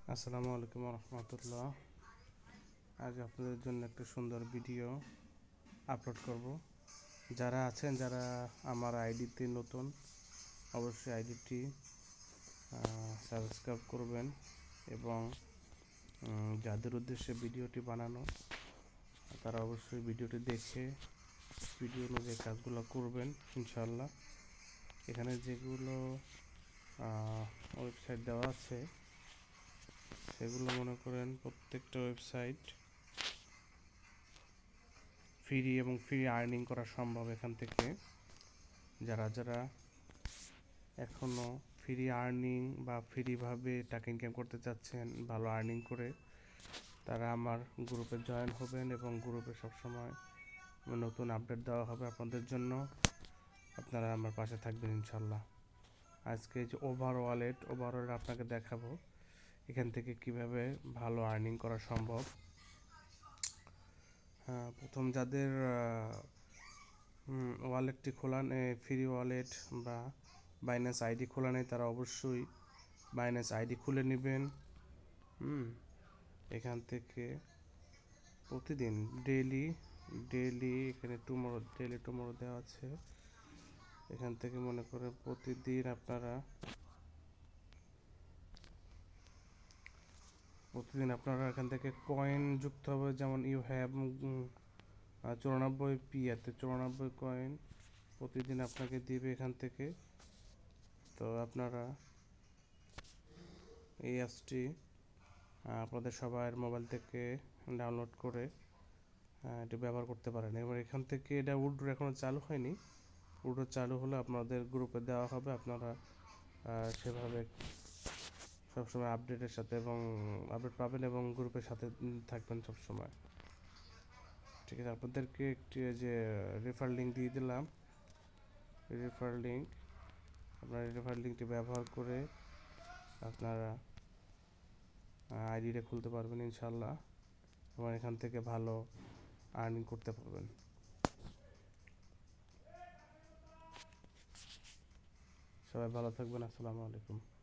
আসসালামু আলাইকুম রহমতুল্লাহ। আজ আপনাদের জন্য একটা সুন্দর ভিডিও আপলোড করব। যারা আমার আইডিতে নতুন, অবশ্যই আইডিটি সাবস্ক্রাইব করবেন এবং যাদের উদ্দেশ্যে ভিডিওটি বানানো তারা অবশ্যই ভিডিওটি দেখে ভিডিও অনুযায়ী কাজগুলো করবেন ইনশাআল্লাহ। এখানে যেগুলো ওয়েবসাইট দেওয়া আছে সেগুলো মনে করেন প্রত্যেকটা ওয়েবসাইট ফ্রি এবং ফ্রি আর্নিং করা সম্ভব। এখান থেকে যারা এখনও ফ্রি আর্নিং বা ফ্রিভাবে টাকা ইনকাম করতে চাচ্ছেন ভালো আর্নিং করে, তারা আমার গ্রুপে জয়েন হবেন এবং গ্রুপে সবসময় নতুন আপডেট দেওয়া হবে আপনাদের জন্য। আপনারা আমার পাশে থাকবেন ইনশাল্লাহ। আজকে যে ওভারঅল আপনাকে দেখাবো এখান থেকে কিভাবে ভালো আর্নিং করা সম্ভব। প্রথম যাদের ওয়ালেটটি খোলা নেই, ফ্রি ওয়ালেট বা বাইন্যান্স আইডি খোলা নেই, তারা অবশ্যই বাইন্যান্স আইডি খুলে নেবেন। এখান থেকে প্রতিদিন ডেইলি এখানে টুমরো দেওয়া আছে। এখান থেকে মনে করে প্রতিদিন আপনারা এখান থেকে কয়েন যুক্ত হবে। যেমন ইউ হ্যাভ 94 পিয়াতে 94 কয়েন প্রতিদিন আপনাকে দিবে এখান থেকে। তো আপনারা এই অ্যাপসটি আপনাদের সবার মোবাইল থেকে ডাউনলোড করে এটি ব্যবহার করতে পারেন। এবার এখান থেকে এটা উইথড্র এখনও চালু হয়নি। উইথড্র চালু হলে আপনাদের গ্রুপে দেওয়া হবে। আপনারা সেভাবে সবসময় আপডেটের সাথে এবং আপডেট পাবেন এবং গ্রুপের সাথে থাকবেন সবসময়। ঠিক আছে, আপনাদেরকে একটি যে রেফার লিঙ্ক দিয়ে দিলাম। রেফার লিঙ্কটি ব্যবহার করে আপনারা আইডিটা খুলতে পারবেন ইনশাল্লাহ এবং এখান থেকে ভালো আর্নিং করতে পারবেন। সবাই ভালো থাকবেন। আসসালামু আলাইকুম।